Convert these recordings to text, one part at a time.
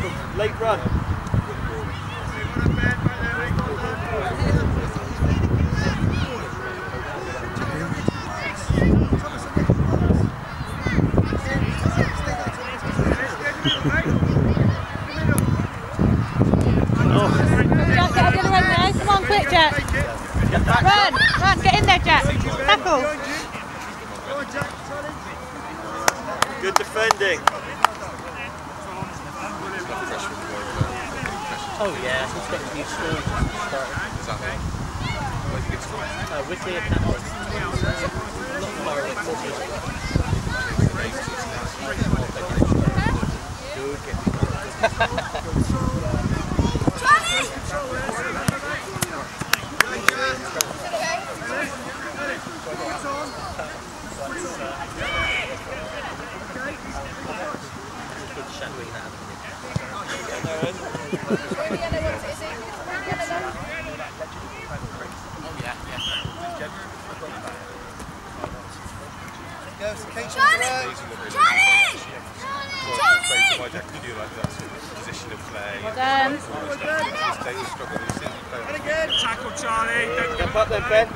Late run. Jack, get over the run now. Come on, quick, Jack. Run, get in there, Jack. Tackle. Good defending. Oh yeah, he's got a new score. Is that right? Where's he get scored? Whitley at Campbell. Not far away, 40 Tackle Charlie. Jump up then, Ben.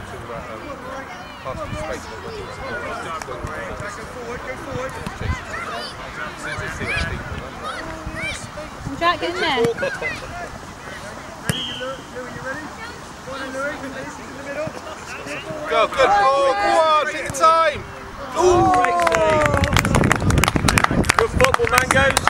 Jack, get in there. Go, good. Oh, go on, take your time. Ooh, great save. Good football, Mangoes.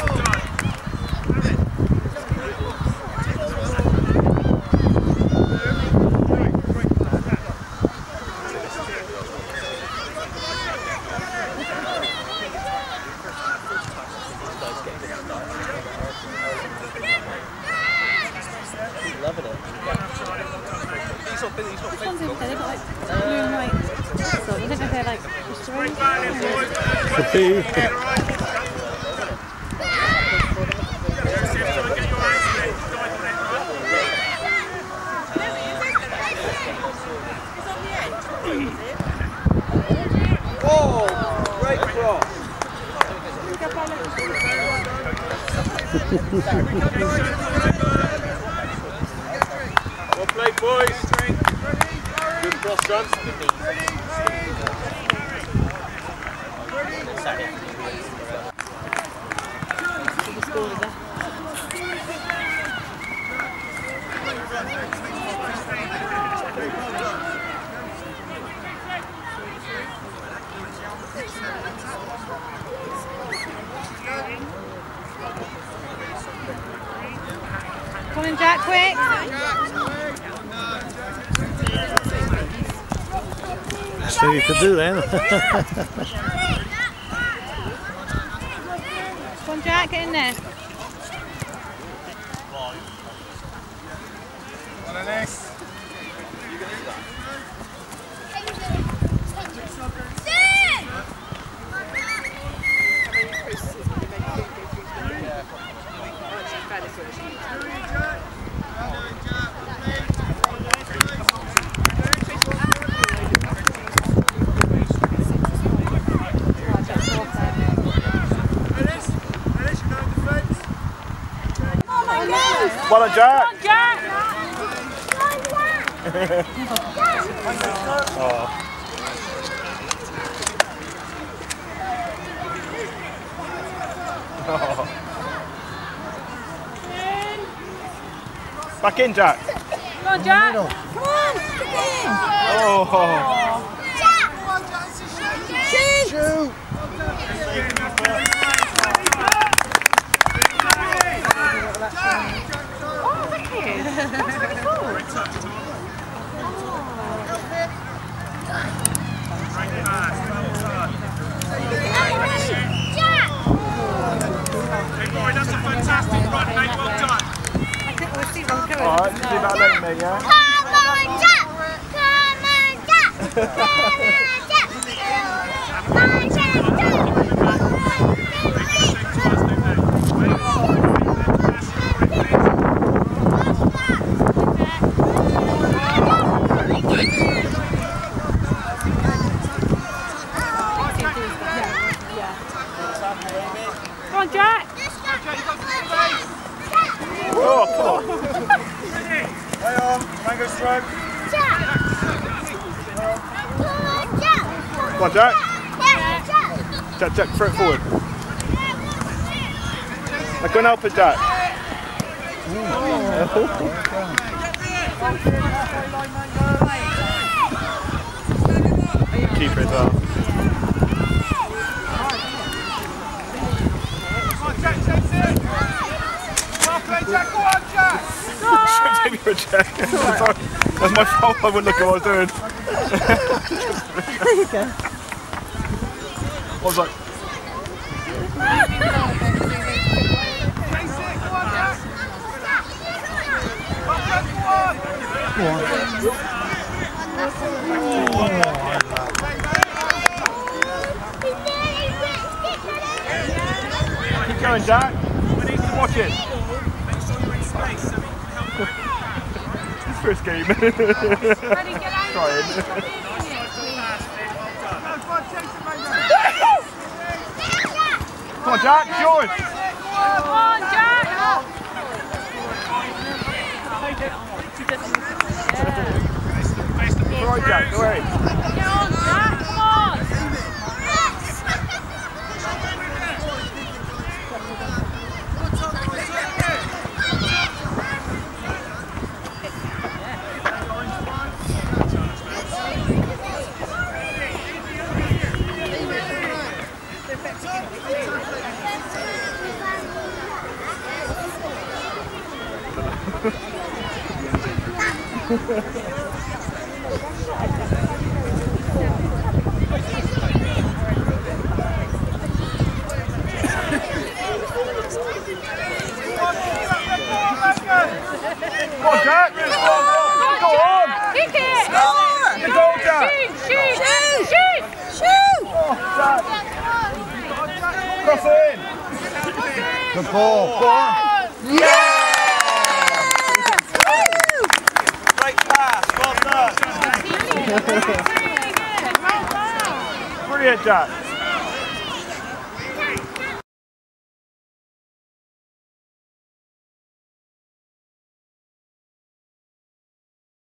Loving it. He's not playing for long. They've got like blue and white. So I don't know if they're like restoring. Oh, great cross. Well played, boys. Good cross, son. Come on, Jack, quick. So you could do then. Come on, Jack, get in there. Well done, Jack. Come on, Jack. Oh. Back in, Jack. Come on, Jack. Come on, get in. Oh. Shoot. Shoot. Oh, thank you. That's really cool. That's a fantastic run, mate. Well done. I think we'll see one going. Alright, do that later, mate, yeah? Come on, Jack! Come on, Jack! Come on, Jack! Come on, Come on, Jack! Jack, you got to Fred. Jack. Come on, Jack. Yeah, Jack. Jack, throw it forward. Now go and help it, Jack. Keeper as well. Jack, go on, Jack! Give me a check. Sorry. That's my fault. I wouldn't look at what I was doing. There you go. I was like, keep going, Jack. I need to watch it. His first game. Trying. Come on, Jack, it's yours. Come on, Jack! All right, Jack, go ahead. Get on, Jack, come on! Come on, Jack. Go on. Kick it! Get the goal, Jack. Shoot! Oh, Jack. Cross it in. Good ball. Go on. Great pass, well done. Brilliant, Jack.